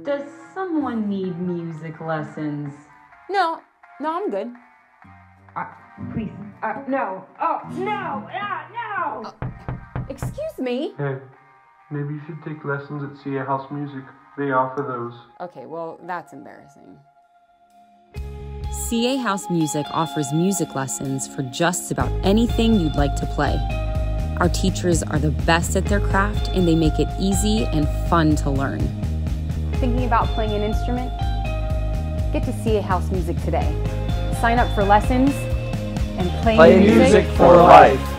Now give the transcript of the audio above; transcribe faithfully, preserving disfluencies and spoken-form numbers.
Does someone need music lessons? No, no, I'm good. Uh, please, uh, no. Oh, no, ah, no! Uh, excuse me? Hey, maybe you should take lessons at C A House Music. They offer those. Okay, well, that's embarrassing. C A House Music offers music lessons for just about anything you'd like to play. Our teachers are the best at their craft, and they make it easy and fun to learn. Thinking about playing an instrument? Get to C A House Music today. Sign up for lessons and play, play music, music for life.